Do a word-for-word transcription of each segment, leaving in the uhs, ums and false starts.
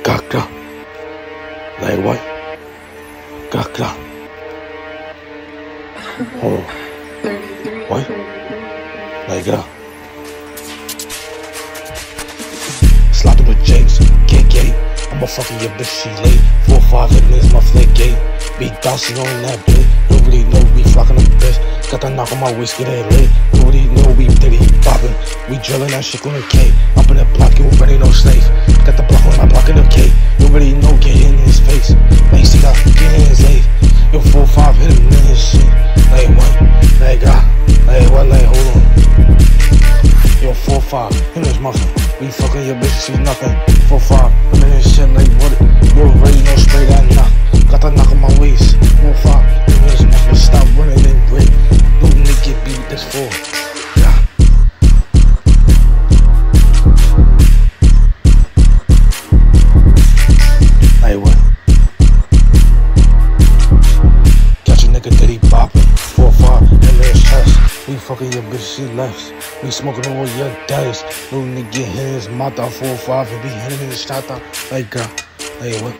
Gakra. Like what? Gakra. Hold on. What? Like that. Slide through the Jakes, get gay. I'ma fucking your bitch, she late. Four five hit me, my flick gate. Be bouncing on that bitch. Nobody know we flocking the bitch. Got the knock on my waist, get it lit. Nobody know we diddy bopping. We drilling that shit on the K. Up in the block, you already know slave. Got the block on my block in the K. You already know, get in his face. Like, see that, get in his leg. Yo, four five hit him in his shit. Like, what? Like, ah. Like, what? Like, hold on. Yo, four five, him is muffin. We fucking your bitch, she's nothing. four five, I'm in this shit like what? You already know straight that knock. Got that knock on my waist. four five, him is muffin. Stop running and break. Little nigga beat this four. Yeah. Like what? Got your nigga diddy bopping. four five, him in his chest. We fucking your bitch, she left. We smoking all your dice. Little nigga hit his mouth out four five and be hitting his shot out. Like girl, like what?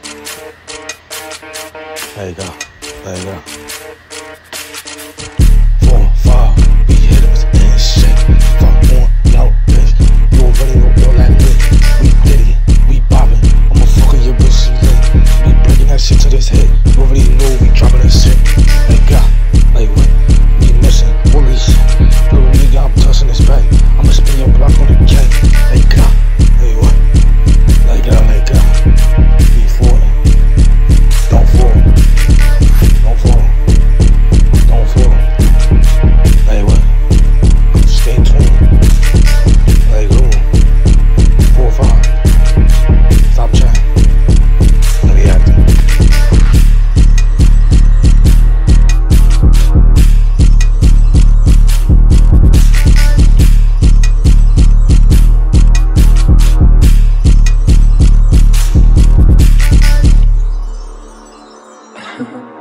Like girl, like girl. Four five, we hit him in his shit. Fuck on, yo, bitch. You already know all that lit. We diddy, we bopping. I'ma fucking your bitch, she lit. We breaking that shit to this hit. You already know we dropping this shit. Like girl, like what? Holy shit, little nigga, I'm tossing this back. I'ma spin your block on the cat. Like God, hey what? Like God, like God. Be falling. Don't fall. Don't fall. Don't fall. Like what? Stay tuned. Like who? Four five. Stop chatting. Let me acting. Uh-huh.